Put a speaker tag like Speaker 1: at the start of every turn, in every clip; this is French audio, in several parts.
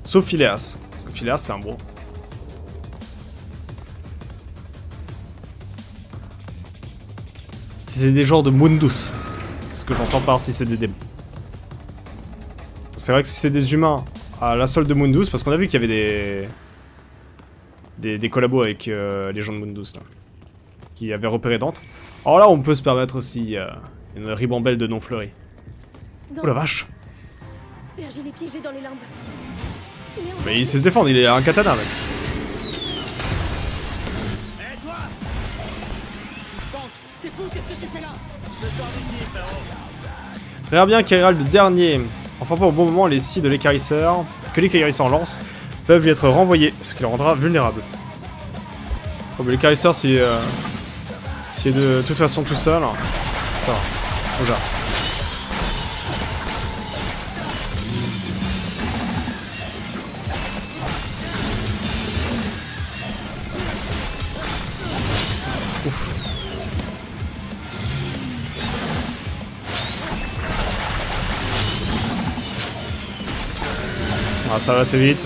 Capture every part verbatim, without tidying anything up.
Speaker 1: Sauf Phileas. Parce que Phileas, c'est un bro. Si c'est des genres de Mundus. C'est ce que j'entends par si c'est des démons. C'est vrai que si c'est des humains à la solde de Mundus, parce qu'on a vu qu'il y avait des... Des, des collabos avec euh, les gens de Mundus, là. Qui avaient repéré Dante. Alors là, on peut se permettre aussi euh, une ribambelle de noms fleuris. Oh la vache!
Speaker 2: Virgile est piégé dans les limbes. Mais,
Speaker 1: Mais il sait se défendre, il a un katana, mec.
Speaker 3: Hé, hey, toi! Dante, t'es fou, qu'est-ce que tu fais là? Je te sors d'ici, frérot.
Speaker 1: Regarde bien qu'Hérald le dernier, en frappant au bon moment les scies de l'écarisseur, que l'écarisseur lance, peuvent lui être renvoyés, ce qui le rendra vulnérable. Oh, mais l'écarisseur, si, euh, si est de toute façon tout seul, ça va. Déjà. Ouf. Ah, ça va assez vite.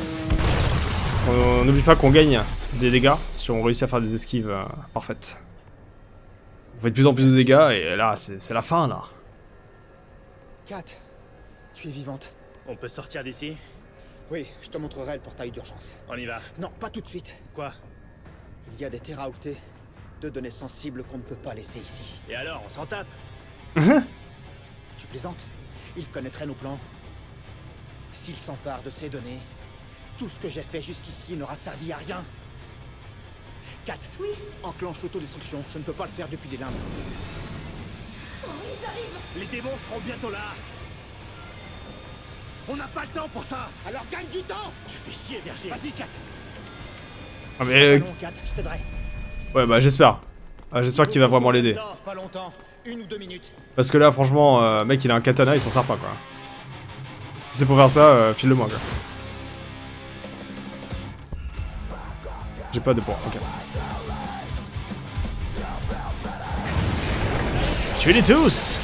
Speaker 1: On n'oublie pas qu'on gagne des dégâts si on réussit à faire des esquives euh, parfaites. On fait de plus en plus de dégâts et là, c'est la fin, là.
Speaker 4: Kat, tu es vivante.
Speaker 3: On peut sortir d'ici?
Speaker 4: Oui, je te montrerai le portail d'urgence.
Speaker 3: On y va.
Speaker 4: Non, pas tout de suite.
Speaker 3: Quoi?
Speaker 4: Il y a des téraoctets, deux données sensibles qu'on ne peut pas laisser ici.
Speaker 3: Et alors, on s'en tape?
Speaker 4: Tu plaisantes? Ils connaîtraient nos plans. S'ils s'emparent de ces données, tout ce que j'ai fait jusqu'ici n'aura servi à rien. Kat,
Speaker 2: oui.
Speaker 4: Enclenche l'autodestruction. Je ne peux pas le faire depuis les limbes.
Speaker 2: Oh, ils arrivent.
Speaker 3: Les démons seront bientôt là. On n'a pas le temps pour ça.
Speaker 4: Alors gagne du temps.
Speaker 3: Tu fais chier, Virgile.
Speaker 4: Vas-y, Kat.
Speaker 1: Ah, mais...
Speaker 4: Non, Kat, je t'aiderai.
Speaker 1: Ouais, bah j'espère. Ah, j'espère qu'il va vraiment l'aider.
Speaker 4: Pas longtemps. Une ou deux minutes.
Speaker 1: Parce que là, franchement, euh, mec, il a un katana, il s'en sert pas, quoi. Si c'est pour faire ça, euh, file-le-moi, quoi. J'ai pas de points, ok. Tuez-les tous!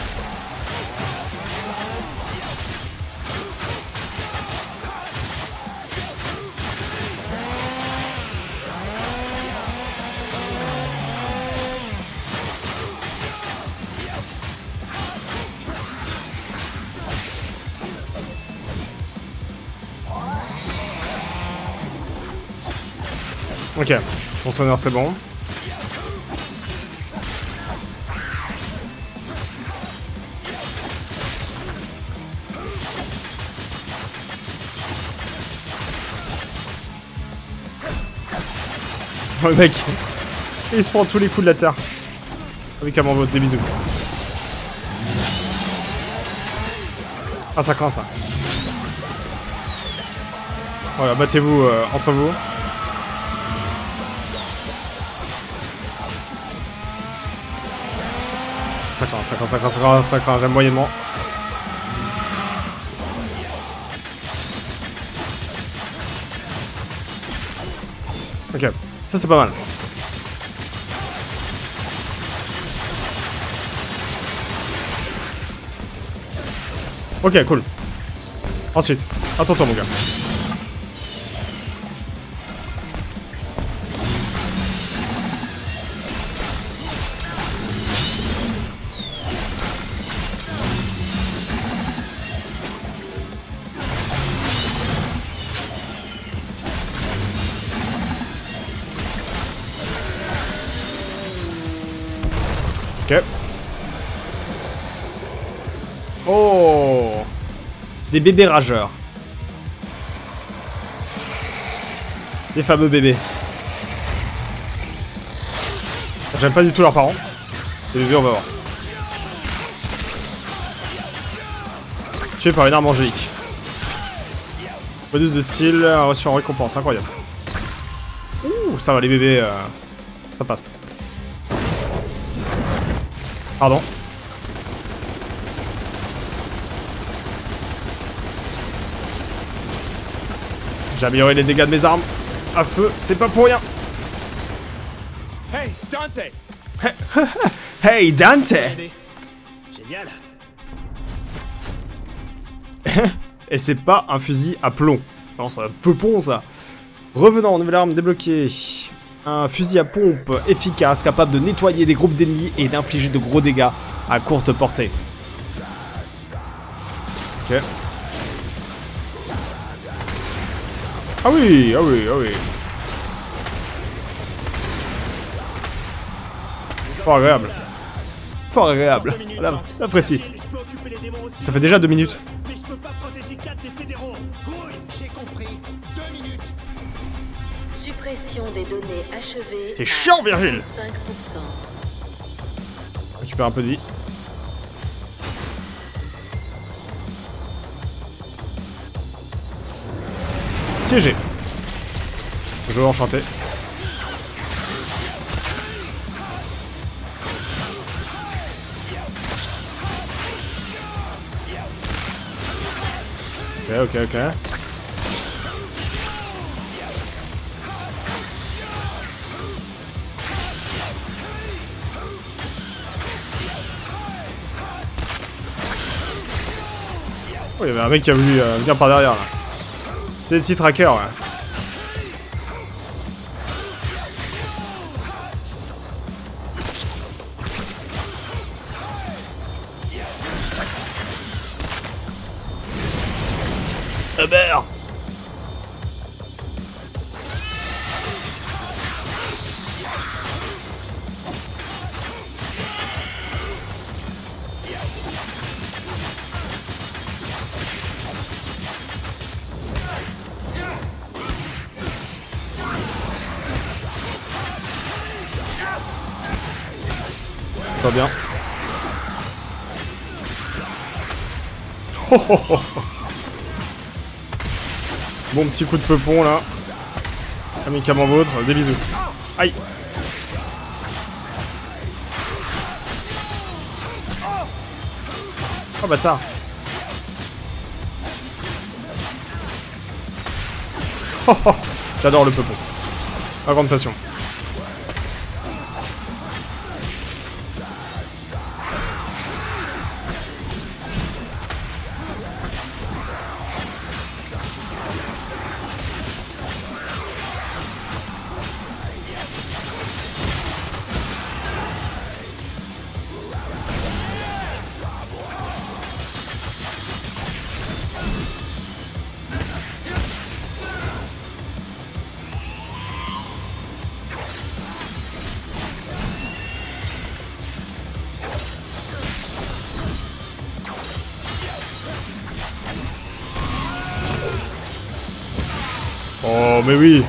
Speaker 1: Ok, ton sonneur c'est bon. Oh, le mec, il se prend tous les coups de la terre. Avec un m'envoie des bisous. Ah, ça craint ça. Voilà, battez-vous euh, entre vous. Ça craint, ça craint, ça craint, ça craint, ça craint, j'aime moyennement. Ok, ça c'est pas mal. Ok, cool. Ensuite, à ton tour mon gars. Ok. Oh, des bébés rageurs. Des fameux bébés. J'aime pas du tout leurs parents. Les bébés, on va voir. Tué par une arme angélique. Bonus de style, reçu en récompense, incroyable. Ouh, ça va les bébés, euh, ça passe. Pardon. J'ai amélioré les dégâts de mes armes. À feu, c'est pas pour rien.
Speaker 3: Hey, Dante!
Speaker 1: Hey, Dante!
Speaker 3: Génial.
Speaker 1: Et c'est pas un fusil à plomb. Non, c'est un peupon ça. Revenons, nouvelle arme débloquée. Un fusil à pompe efficace, capable de nettoyer des groupes d'ennemis et d'infliger de gros dégâts à courte portée. Ok. Ah oui, ah oui, ah oui. Fort agréable. Fort agréable. Voilà, j'apprécie. Ça fait déjà deux minutes.
Speaker 3: Mais je peux pas protéger quatre des fédéraux. Grouille, j'ai compris. Deux minutes.
Speaker 5: Suppression des données achevées.
Speaker 1: C'est chiant, Virgile.
Speaker 5: cinq pour cent.
Speaker 1: Récupère un peu de vie. Piégé. Jeu enchanté. Ok, ok, ok. Oh, il y avait un mec qui a voulu euh, venir par derrière là. C'est des petits trackers, ouais. Hubert. Pas bien. Oh, oh, oh. Bon petit coup de peupon là. Amicalement vôtre, des bisous. Aïe. Oh bâtard. Oh, oh. J'adore le peupon. Ma grande passion. Oh mais oui.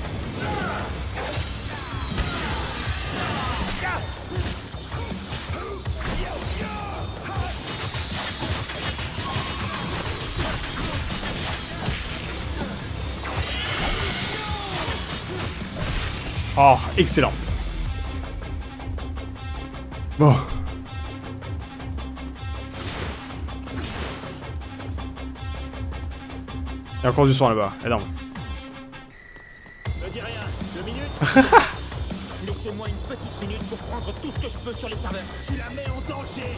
Speaker 1: Oh, excellent. Bon. Il y a encore du son là-bas, énorme.
Speaker 3: Ne dis rien. Deux minutes. Laissez-moi une petite minute pour prendre tout ce que je peux sur les serveurs. Tu la mets en danger.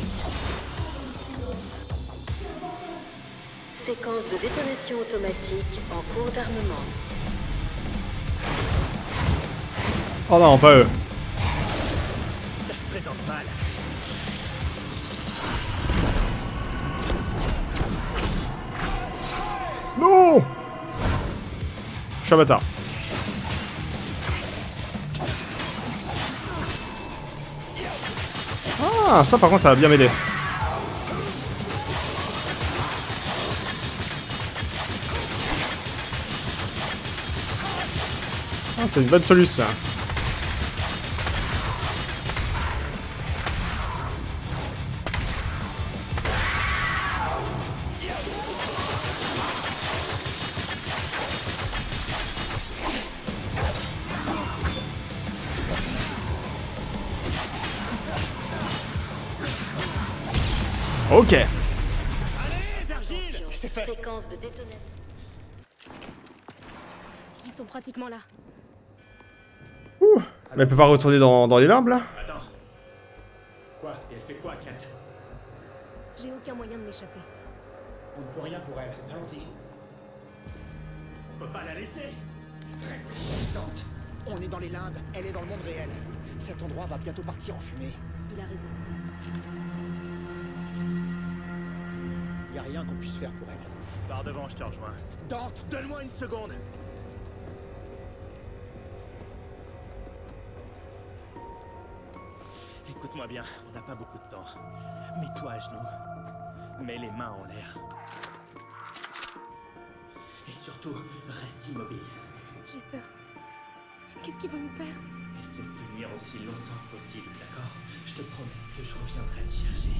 Speaker 5: Séquence de détonation automatique en cours d'armement.
Speaker 1: Oh non, pas eux.
Speaker 3: Ça se présente mal.
Speaker 1: Non. Je suis un bâtard. Ah, ça par contre ça va bien m'aider. Ah, c'est une bonne solution ça. Ok.
Speaker 3: Allez, Virgile. C'est fait.
Speaker 5: Séquence de détonation.
Speaker 2: Ils sont pratiquement là.
Speaker 1: Ouh. Mais elle peut pas retourner dans, dans les limbes là?
Speaker 3: Attends. Quoi? Et elle fait quoi, Kat?
Speaker 2: J'ai aucun moyen de m'échapper.
Speaker 4: On ne peut rien pour elle. Allons-y.
Speaker 3: On peut pas la laisser.
Speaker 4: Réfléchis, tente. On est dans les limbes, elle est dans le monde réel. Cet endroit va bientôt partir en fumée.
Speaker 2: Il a raison.
Speaker 4: Y a rien qu'on puisse faire pour elle.
Speaker 3: Par devant, je te rejoins.
Speaker 4: Dante,
Speaker 3: Donne-moi une seconde. Écoute-moi bien, on n'a pas beaucoup de temps. Mets-toi à genoux. Mets les mains en l'air. Et surtout, reste immobile.
Speaker 2: J'ai peur. Qu'est-ce qu'ils vont me faire?
Speaker 3: Essaie de tenir aussi longtemps que possible, d'accord? Je te promets que je reviendrai te chercher.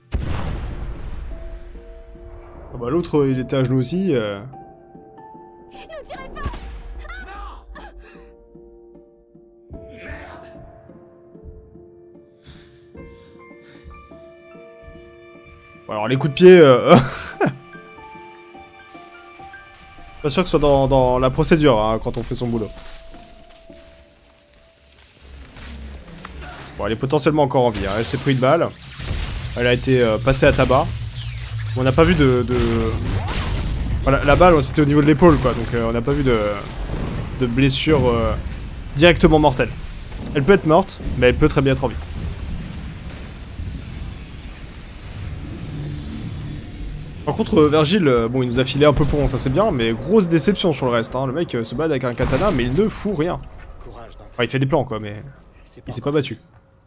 Speaker 1: Ah bah l'autre il était à genoux aussi. Euh...
Speaker 2: Ne tirez pas!
Speaker 3: Non! Merde!
Speaker 1: Bon, alors les coups de pied... Euh... Pas sûr que ce soit dans, dans la procédure hein, quand on fait son boulot. Bon, elle est potentiellement encore en vie. Hein. Elle s'est pris une balle. Elle a été euh, passée à tabac. On n'a pas vu de... de... Voilà, la balle, c'était au niveau de l'épaule, quoi. Donc euh, on n'a pas vu de, de blessure euh, directement mortelle. Elle peut être morte, mais elle peut très bien être en vie. Par contre, euh, Vergil, euh, bon, il nous a filé un peu pour, ça c'est bien, mais grosse déception sur le reste. Hein. Le mec euh, se bat avec un katana, mais il ne fout rien.
Speaker 4: courage, Dante.
Speaker 1: Enfin, il fait des plans, quoi, mais
Speaker 4: C'est
Speaker 1: il s'est pas battu.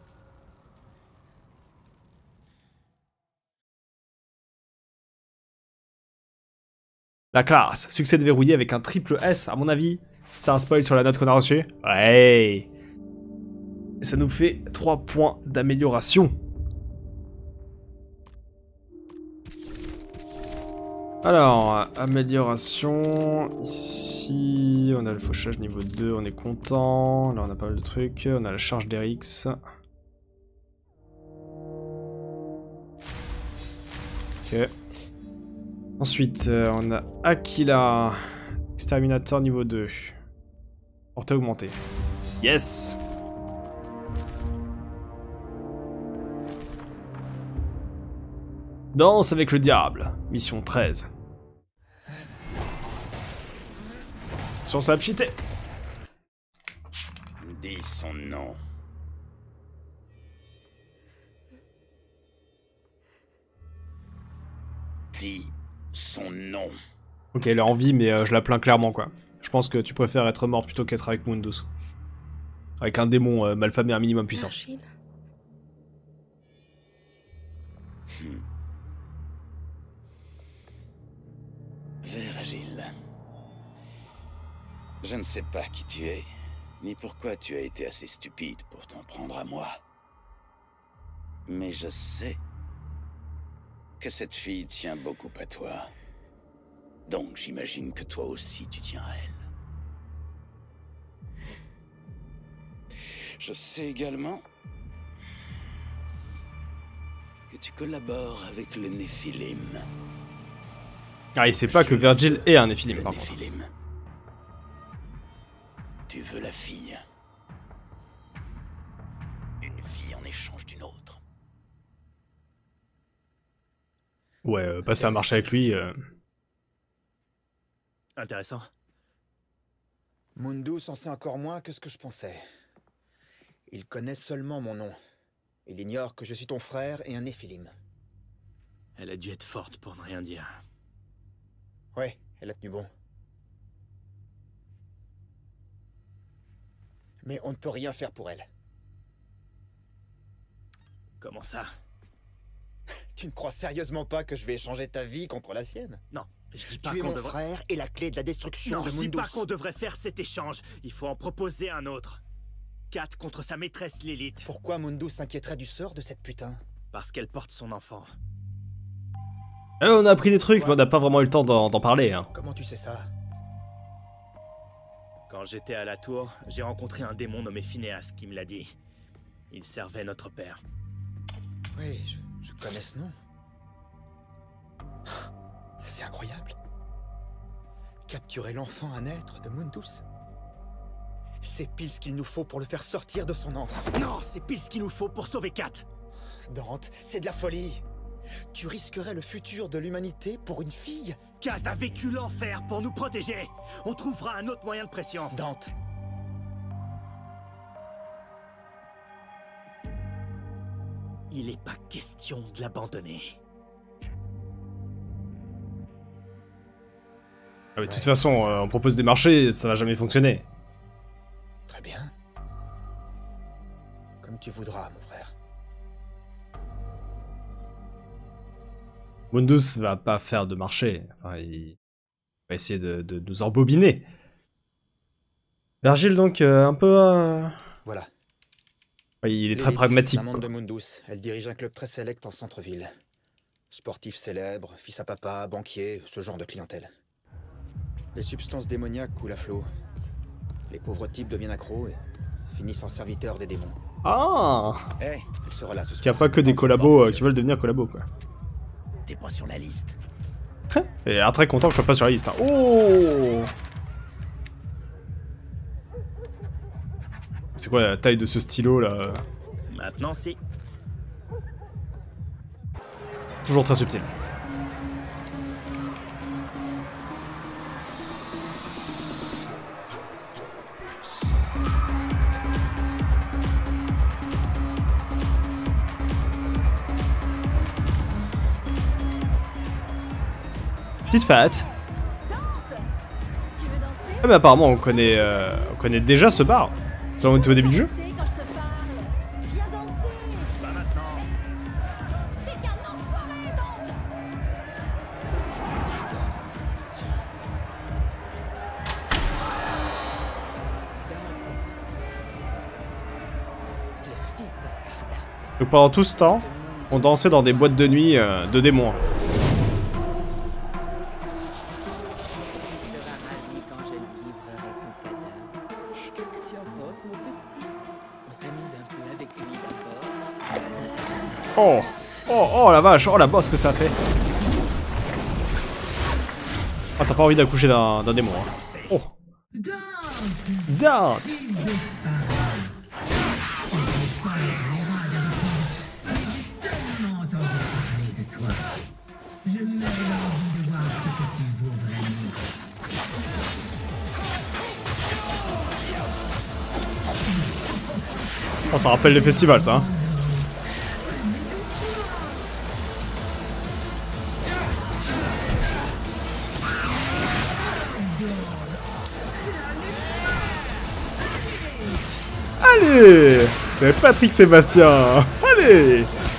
Speaker 1: La classe, succès déverrouillé avec un triple S, à mon avis. C'est un spoil sur la note qu'on a reçue. Ouais. Et ça nous fait trois points d'amélioration. Alors, amélioration. Ici, on a le fauchage niveau deux, on est content. Là, on a pas mal de trucs. On a la charge d'R X. Ok. Ensuite, euh, on a Aquila. Exterminator niveau deux. Portée augmentée. Yes! Danse avec le diable. Mission treize. Sur sa cheaté.
Speaker 6: Dis son nom. Dis son nom.
Speaker 1: Ok, elle est en vie, mais euh, je la plains clairement, quoi. Je pense que tu préfères être mort plutôt qu'être avec Mundus. Avec un démon euh, malfamé un minimum puissant.
Speaker 2: Vergil.
Speaker 6: Hmm. Vergil. Je ne sais pas qui tu es, ni pourquoi tu as été assez stupide pour t'en prendre à moi. Mais je sais que cette fille tient beaucoup à toi. Donc j'imagine que toi aussi tu tiens à elle. Je sais également que tu collabores avec le Néphilim.
Speaker 1: Ah, il sait pas que Vergil est un Néphilim,
Speaker 6: Le
Speaker 1: par contre.
Speaker 6: Néphilim. Tu veux la fille. Une fille en échange d'une autre.
Speaker 1: Ouais, euh, passer à marcher avec lui... Euh...
Speaker 3: Intéressant.
Speaker 4: Mundus en sait encore moins que ce que je pensais. Il connaît seulement mon nom. Il ignore que je suis ton frère et un Néphilim.
Speaker 3: Elle a dû être forte pour ne rien dire.
Speaker 4: Ouais, elle a tenu bon. Mais on ne peut rien faire pour elle.
Speaker 3: Comment ça?
Speaker 4: Tu ne crois sérieusement pas que je vais échanger ta vie contre la sienne?
Speaker 3: Non, je dis pas
Speaker 4: Tu es
Speaker 3: qu'on
Speaker 4: mon
Speaker 3: devrait...
Speaker 4: frère et la clé de la destruction
Speaker 3: Non,
Speaker 4: de
Speaker 3: je dis
Speaker 4: Mundus.
Speaker 3: pas qu'on devrait faire cet échange. Il faut en proposer un autre. Kat contre sa maîtresse Lilith.
Speaker 4: Pourquoi Mundus s'inquiéterait du sort de cette putain?
Speaker 3: Parce qu'elle porte son enfant.
Speaker 1: Euh, on a appris des trucs, mais on n'a pas vraiment eu le temps d'en d'en parler. Hein.
Speaker 4: Comment tu sais ça?
Speaker 3: Quand j'étais à la tour, j'ai rencontré un démon nommé Phineas qui me l'a dit. Il servait notre père.
Speaker 4: Oui, je, je connais ce nom. C'est incroyable. Capturer l'enfant à naître de Mundus. C'est pile ce qu'il nous faut pour le faire sortir de son antre.
Speaker 3: Non, c'est pile ce qu'il nous faut pour sauver Kat.
Speaker 4: Dante, c'est de la folie. Tu risquerais le futur de l'humanité pour une fille?
Speaker 3: Kat a vécu l'enfer pour nous protéger. On trouvera un autre moyen de pression.
Speaker 4: Dante.
Speaker 3: Il n'est pas question de l'abandonner.
Speaker 1: Ah, mais de toute façon, euh, on propose des marchés, ça va jamais fonctionner.
Speaker 4: Très bien. Comme tu voudras, mon frère.
Speaker 1: Mundus va pas faire de marché. Enfin, il va essayer de, de, de nous embobiner. Virgile, donc, euh, un peu... Euh...
Speaker 4: Voilà.
Speaker 1: Ouais, il est très
Speaker 4: L'élite,
Speaker 1: pragmatique.
Speaker 4: la monde
Speaker 1: Quoi.
Speaker 4: de Mundus. Elle dirige un club très sélect en centre-ville. Sportif célèbre, fils à papa, banquier, ce genre de clientèle. Les substances démoniaques coulent à flot. Les pauvres types deviennent accros et finissent en serviteurs des démons.
Speaker 1: Ah
Speaker 4: Eh, hey, il sera là ce soir.
Speaker 1: Qu'il n'y a pas que des collabos euh, qui veulent devenir collabos, quoi.
Speaker 3: T'es pas sur la liste.
Speaker 1: Et un très content que je sois pas sur la liste. Hein. Oh C'est quoi la taille de ce stylo, là?
Speaker 3: Maintenant, si.
Speaker 1: Toujours très subtil. Petite fat.
Speaker 2: Tu veux danser?
Speaker 1: Ah mais apparemment on connaît, euh, on connaît déjà ce bar. Ça on était au début du jeu.
Speaker 2: Quand je te parle. Viens danser.
Speaker 3: Pas maintenant.
Speaker 2: T'es qu'un enfoiré, donc.
Speaker 1: Donc pendant tout ce temps, on dansait dans des boîtes de nuit euh, de démons.
Speaker 7: Qu'est-ce que tu en penses, mon petit? On s'amuse un peu avec lui d'abord.
Speaker 1: Oh, oh, oh la vache, oh la bosse que ça a fait. Ah t'as pas envie d'accoucher d'un d'un démon. Hein. Oh. Dante.
Speaker 8: Je meurs l'envie de voir ce que tu vaux vraiment.
Speaker 1: Oh ça rappelle les festivals ça. Hein. Allez, c'est Patrick Sébastien. Allez.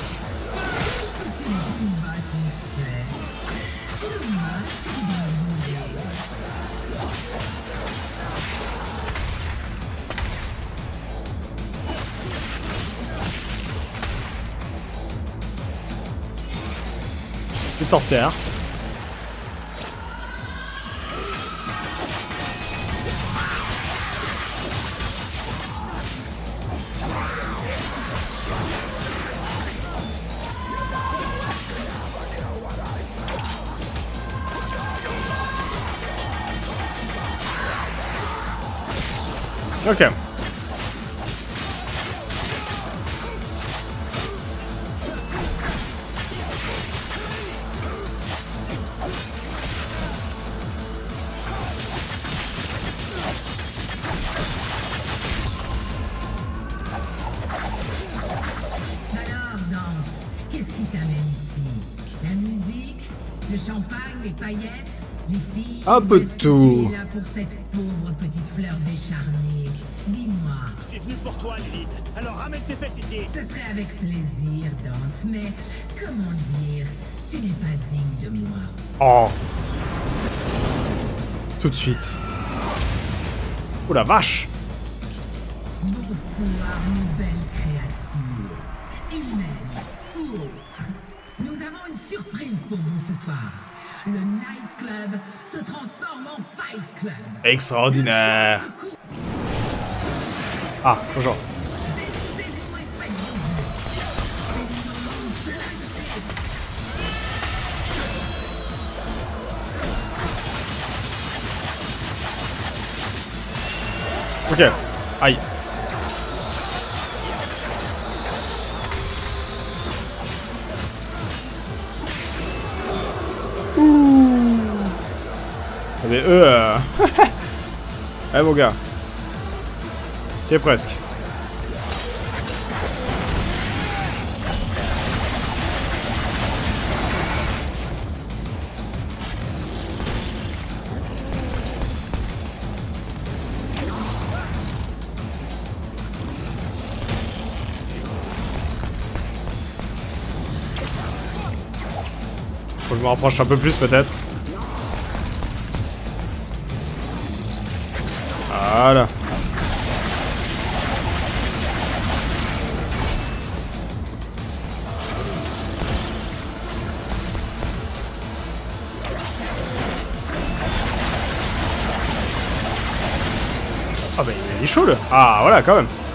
Speaker 1: Une sorcière. Ok.
Speaker 8: Alors, Dante, qu'est-ce qui t'amène ici? La musique, le champagne, les paillettes, les filles.
Speaker 1: Un peu de
Speaker 8: Est-ce que
Speaker 1: tout.
Speaker 8: Tu es là pour cette pauvre petite fleur décharnée. Dis-moi,
Speaker 3: Je suis venu pour toi, Lilith. Alors ramène tes fesses ici.
Speaker 8: ce serait avec plaisir, Dante, mais comment dire, tu n'es pas digne de moi.
Speaker 1: Oh. Tout de suite. Oh la vache.
Speaker 8: Bonsoir, mes belles créatures. Humaines ou autres. Nous avons une surprise pour vous ce soir. Le Night Club se transforme en Fight Club.
Speaker 1: Extraordinaire. Ah, bonjour. Ok. Aïe. Mais eux... Euh... eh mon gars. T'es presque. Faut que je me rapproche un peu plus peut-être. Voilà. Ah bah il est chaud là. Ah voilà quand même.